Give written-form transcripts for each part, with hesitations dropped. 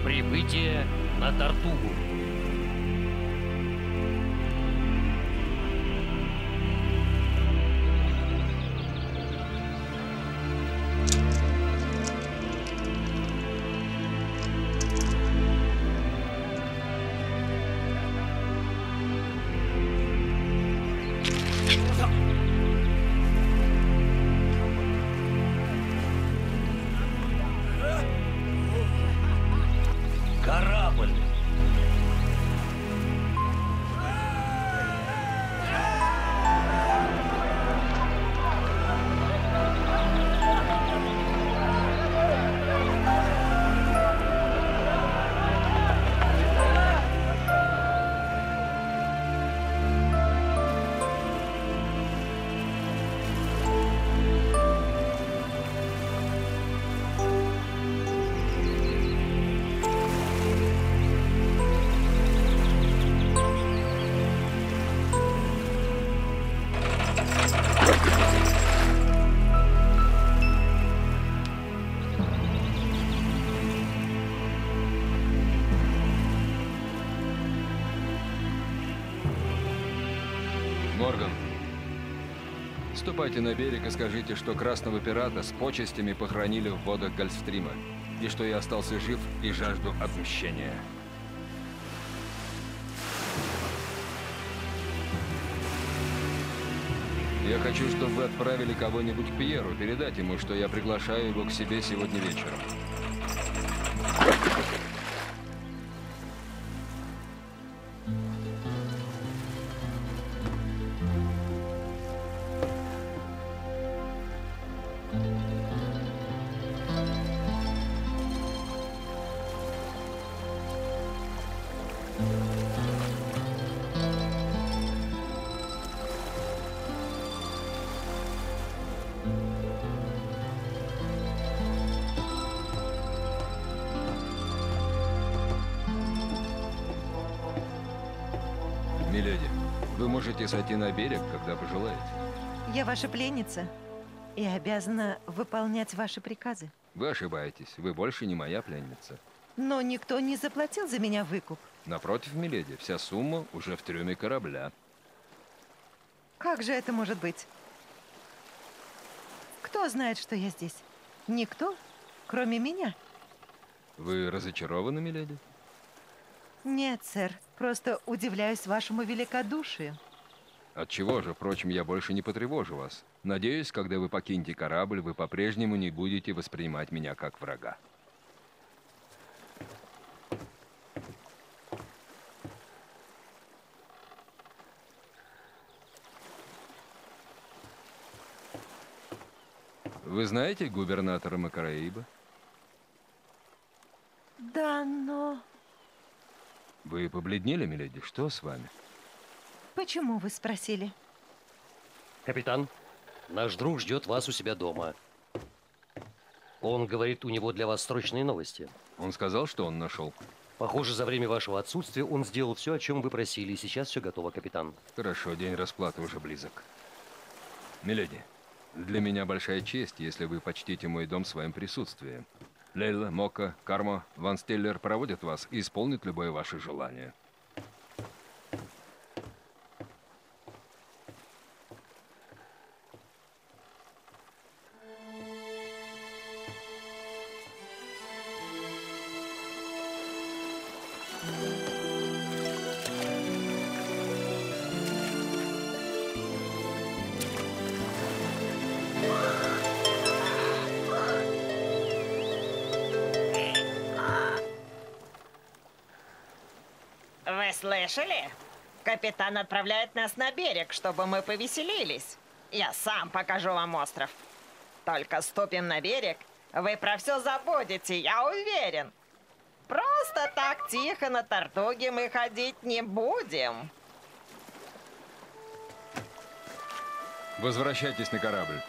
Прибытие на Тартугу. Корабль! Морган, ступайте на берег и скажите, что Красного Пирата с почестями похоронили в водах Гольфстрима, и что я остался жив и жажду отмщения. Я хочу, чтобы вы отправили кого-нибудь к Пьеру, передать ему, что я приглашаю его к себе сегодня вечером. Миледи, вы можете сойти на берег, когда пожелаете. Я ваша пленница и обязана выполнять ваши приказы. Вы ошибаетесь, вы больше не моя пленница. Но никто не заплатил за меня выкуп. Напротив, миледи, вся сумма уже в трюме корабля. Как же это может быть? Кто знает, что я здесь? Никто, кроме меня. Вы разочарованы, миледи? Нет, сэр. Просто удивляюсь вашему великодушию. Отчего же, впрочем, я больше не потревожу вас. Надеюсь, когда вы покинете корабль, вы по-прежнему не будете воспринимать меня как врага. Вы знаете губернатора Макараиба? Да, но... Вы побледнели, миледи? Что с вами? Почему вы спросили? Капитан, наш друг ждет вас у себя дома. Он говорит, у него для вас срочные новости. Он сказал, что он нашел? Похоже, за время вашего отсутствия он сделал все, о чем вы просили, и сейчас все готово, капитан. Хорошо, день расплаты уже близок. Миледи, для меня большая честь, если вы почтите мой дом своим присутствием. Лейла, Мока, Кармо, Ван Стеллер проводят вас и исполнят любое ваше желание. Вы слышали? Капитан отправляет нас на берег, чтобы мы повеселились. Я сам покажу вам остров. Только ступим на берег, вы про все забудете, я уверен. Просто так тихо на Тартуге мы ходить не будем. Возвращайтесь на корабль.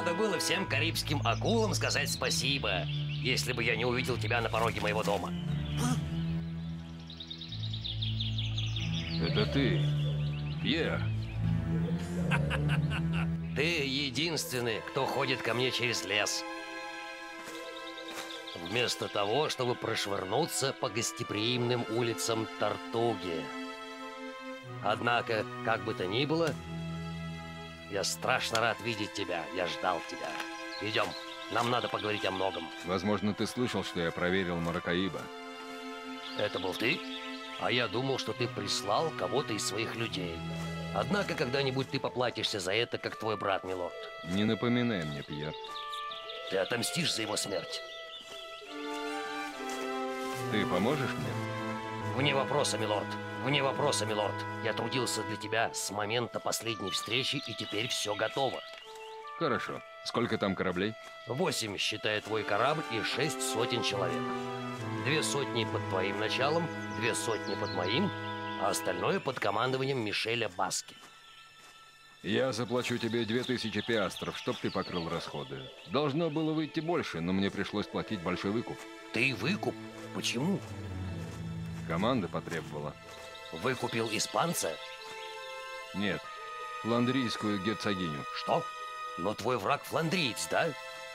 надо было всем карибским акулам сказать спасибо, если бы я не увидел тебя на пороге моего дома. Это ты, Пьер. Ты единственный, кто ходит ко мне через лес. Вместо того, чтобы прошвырнуться по гостеприимным улицам Тартуги. Однако, как бы то ни было, я страшно рад видеть тебя. Я ждал тебя. Идем, нам надо поговорить о многом. Возможно, ты слышал, что я проверил Маракаиба. Это был ты? А я думал, что ты прислал кого-то из своих людей. Однако, когда-нибудь ты поплатишься за это, как твой брат, милорд. Не напоминай мне, Пьер. Ты отомстишь за его смерть. Ты поможешь мне? Вне вопроса, милорд. Вне вопроса, милорд. Я трудился для тебя с момента последней встречи, и теперь все готово. Хорошо. Сколько там кораблей? 8, считая твой корабль, и 6 сотен человек. 2 сотни под твоим началом, 2 сотни под моим, а остальное под командованием Мишеля Баски. Я заплачу тебе 2000 пиастров, чтоб ты покрыл расходы. Должно было выйти больше, но мне пришлось платить большой выкуп. Ты выкуп? Почему? Команда потребовала. Выкупил испанца? Нет, фландрийскую герцогиню. Что? Но твой враг фландриец, да?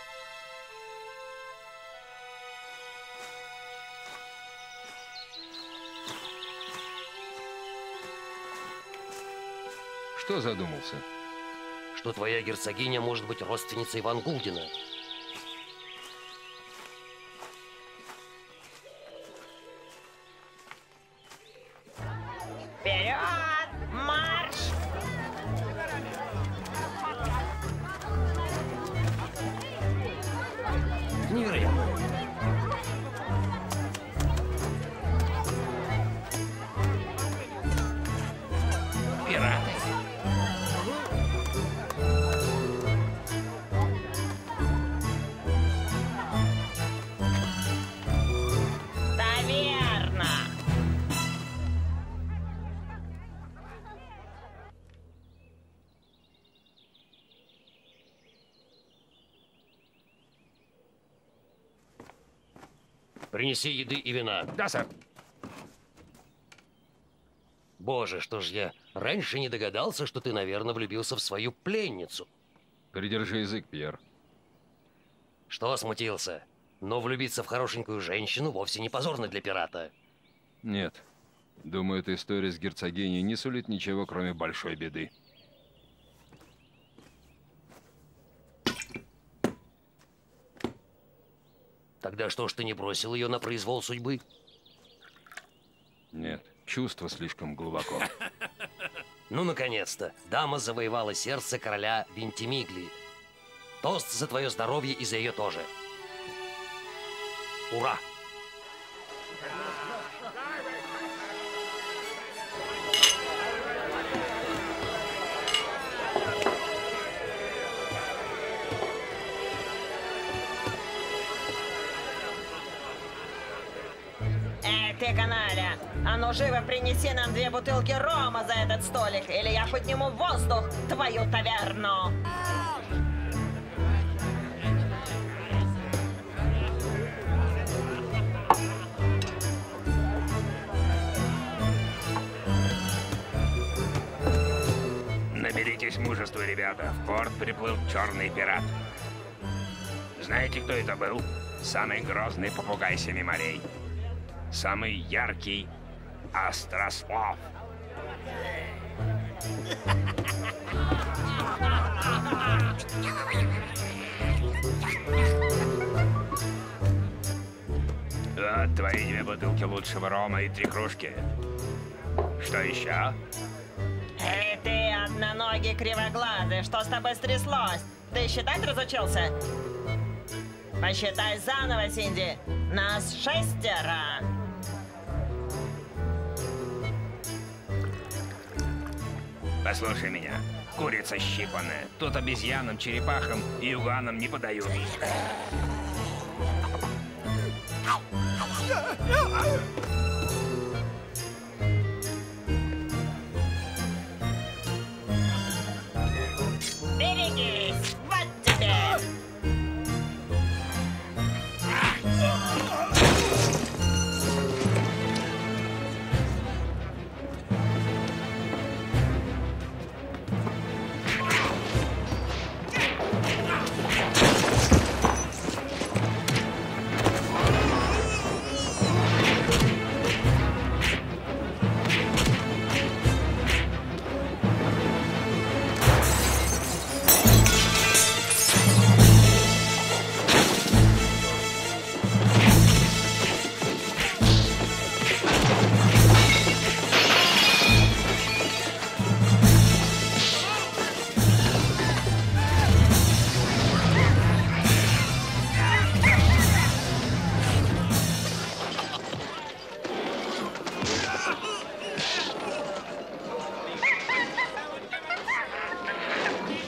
Что задумался? Что твоя герцогиня может быть родственницей Ван Гулдена. Вперед! Марш! Невероятно. Пираты. Таверна! Принеси еды и вина. Да, сэр. Боже, что ж я раньше не догадался, что ты, наверное, влюбился в свою пленницу. Придержи язык, Пьер. Что смутился? Но влюбиться в хорошенькую женщину вовсе не позорно для пирата. Нет. Думаю, эта история с герцогиней не сулит ничего, кроме большой беды. Тогда что ж ты не бросил ее на произвол судьбы? Нет, чувство слишком глубоко. Ну, наконец-то, дама завоевала сердце короля Вентимигли. Тост за твое здоровье и за ее тоже. Ура! Ты, каналя, а ну живо принеси нам 2 бутылки рома за этот столик, или я подниму в воздух твою таверну. Наберитесь мужества, ребята. В порт приплыл черный пират. Знаете, кто это был? Самый грозный попугай 7 морей. Самый яркий острослов. Вот твои 2 бутылки лучшего рома и 3 кружки. Что еще? Эй, ты, одноногий кривоглазый, что с тобой стряслось? Ты считать разучился? Посчитай заново, Синди. Нас 6. Послушай меня. Курица щипаная. Тут обезьянам, черепахам и юганам не подают. Берегись! Вот тебе!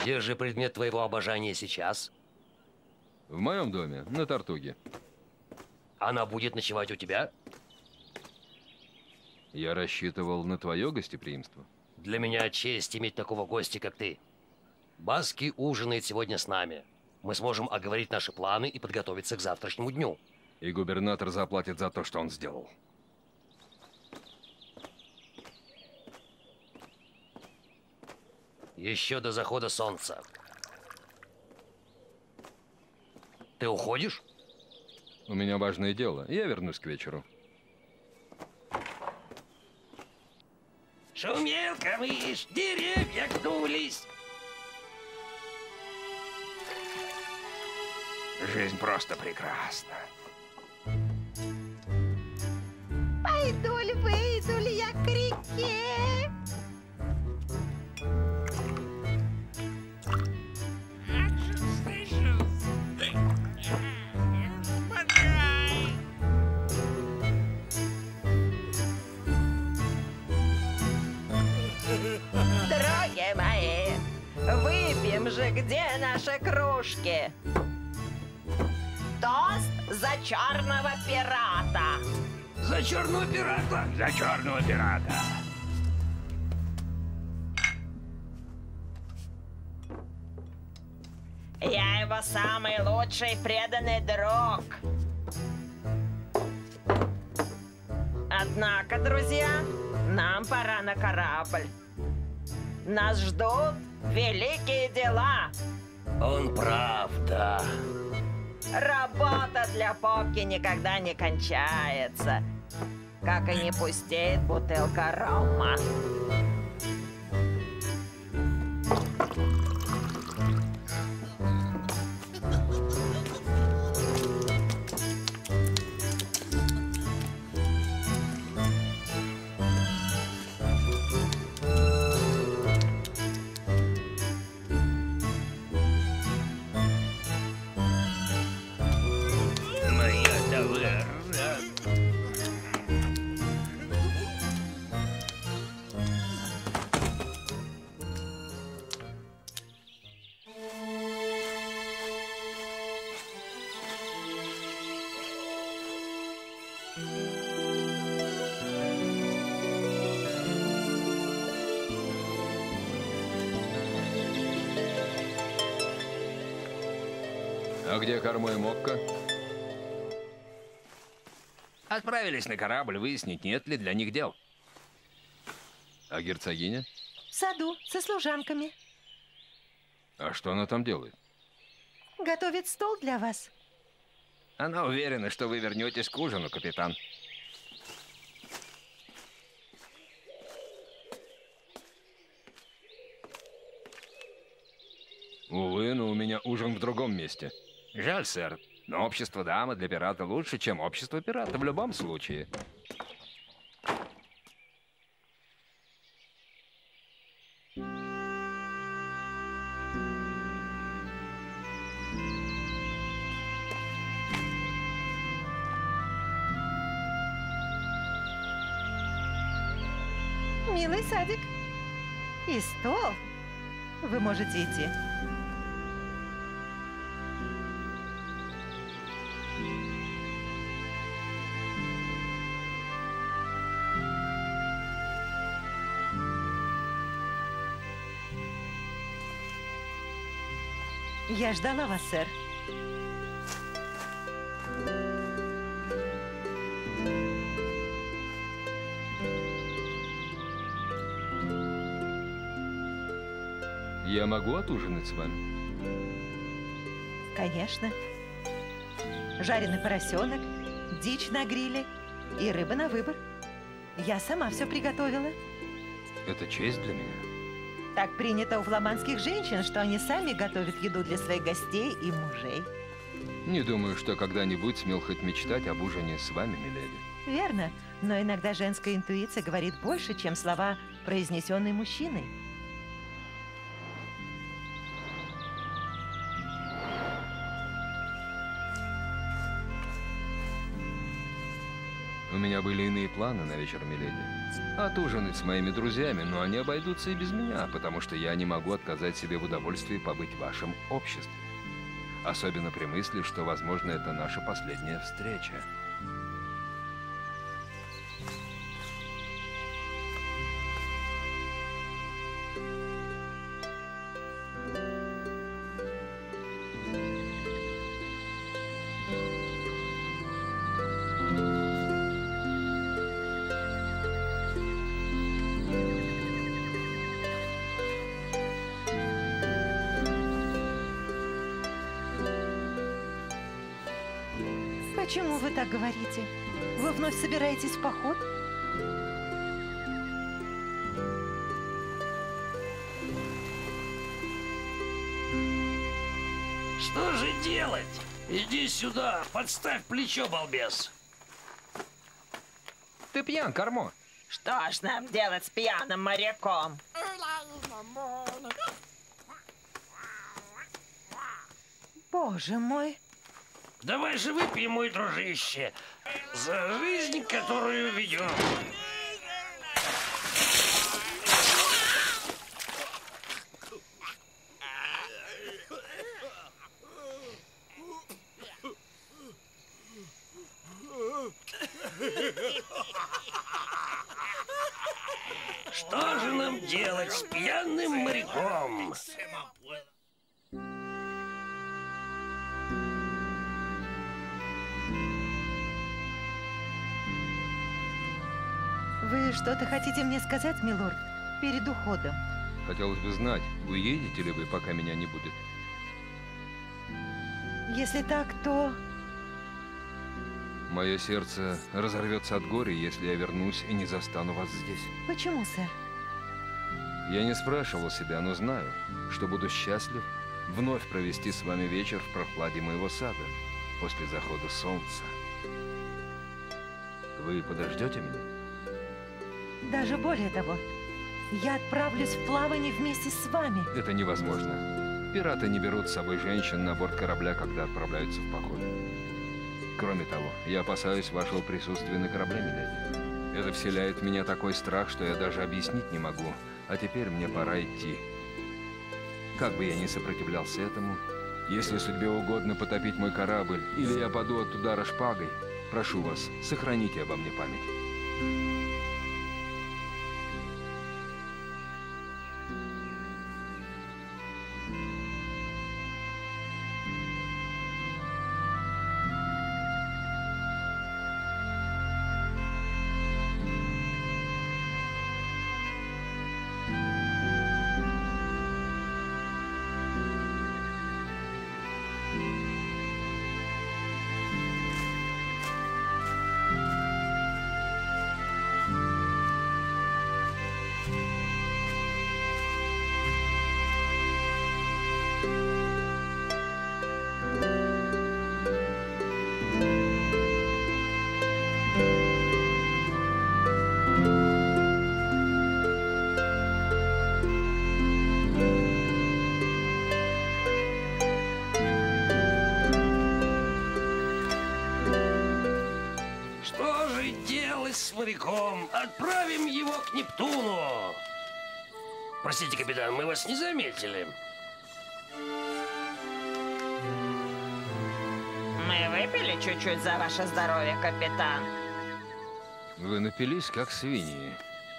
Где же предмет твоего обожания сейчас? В моем доме, на Тартуге. Она будет ночевать у тебя? Я рассчитывал на твое гостеприимство. Для меня честь иметь такого гостя, как ты. Баски ужинает сегодня с нами. Мы сможем оговорить наши планы и подготовиться к завтрашнему дню. И губернатор заплатит за то, что он сделал. Еще до захода солнца. Ты уходишь? У меня важное дело. Я вернусь к вечеру. Шумел камыш, деревья гнулись. Жизнь просто прекрасна. Выйду ли я к реке? Дороги мои, выпьем же, где наши кружки? Тост за черного пирата. За черного пирата! За черного пирата! Я его самый лучший преданный друг. Однако, друзья, нам пора на корабль. Нас ждут великие дела. Он прав, да. Работа для попки никогда не кончается, как и не пустеет бутылка рома. Моя таверна. А где Кармо и Мокко? Отправились на корабль выяснить, нет ли для них дел. А герцогиня? В саду со служанками. А что она там делает? Готовит стол для вас. Она уверена, что вы вернетесь к ужину, капитан. Увы, но у меня ужин в другом месте. Жаль, сэр, но общество дамы для пирата лучше, чем общество пирата в любом случае. Милый садик. И стол. Вы можете идти. Я ждала вас, сэр. Я могу отужинать с вами? Конечно. Жареный поросенок, дичь на гриле и рыба на выбор. Я сама все приготовила. Это честь для меня. Так принято у фламандских женщин, что они сами готовят еду для своих гостей и мужей. Не думаю, что когда-нибудь смел хоть мечтать об ужине с вами, миледи. Верно, но иногда женская интуиция говорит больше, чем слова, произнесенные мужчиной. У меня меня были иные планы на вечер, миледи. Отужинать с моими друзьями, но они обойдутся и без меня, потому что я не могу отказать себе в удовольствии побыть в вашем обществе. Особенно при мысли, что, возможно, это наша последняя встреча. Почему вы так говорите? Вы вновь собираетесь в поход? Что же делать? Иди сюда, подставь плечо, балбес. Ты пьян, Кармо. Что ж нам делать с пьяным моряком? Боже мой. Давай же выпьем, мой дружище, за жизнь, которую ведем. Что же нам делать с пьяным моряком? Вы что-то хотите мне сказать, милорд, перед уходом? Хотелось бы знать, уедете ли вы, пока меня не будет? Если так, то... Мое сердце разорвется от горя, если я вернусь и не застану вас здесь. Почему, сэр? Я не спрашивал себя, но знаю, что буду счастлив вновь провести с вами вечер в прохладе моего сада после захода солнца. Вы подождете меня? Даже более того, я отправлюсь в плавание вместе с вами. Это невозможно. Пираты не берут с собой женщин на борт корабля, когда отправляются в поход. Кроме того, я опасаюсь вашего присутствия на корабле, миледи. Это вселяет в меня такой страх, что я даже объяснить не могу. А теперь мне пора идти. Как бы я ни сопротивлялся этому, если судьбе угодно потопить мой корабль, или я паду от удара шпагой, прошу вас, сохраните обо мне память. С моряком. Отправим его к Нептуну. Простите, капитан, мы вас не заметили. Мы выпили чуть-чуть за ваше здоровье, капитан. Вы напились, как свиньи.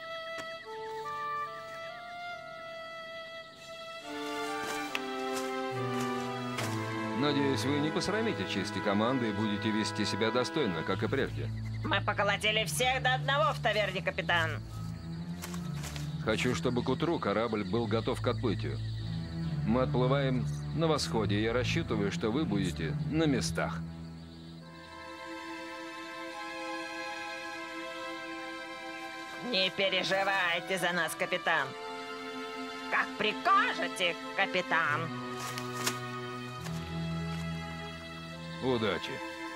Надеюсь, вы не посрамите чести команды и будете вести себя достойно, как и прежде. Мы поколотили всех до одного в таверне, капитан. Хочу, чтобы к утру корабль был готов к отплытию. Мы отплываем на восходе, и я рассчитываю, что вы будете на местах. Не переживайте за нас, капитан. Как прикажете, капитан. Удачи.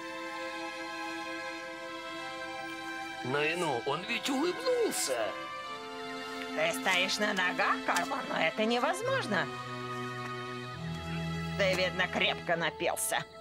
Ну, он ведь улыбнулся. Ты стоишь на ногах, Кармо, но это невозможно. Ты, видно, крепко напился.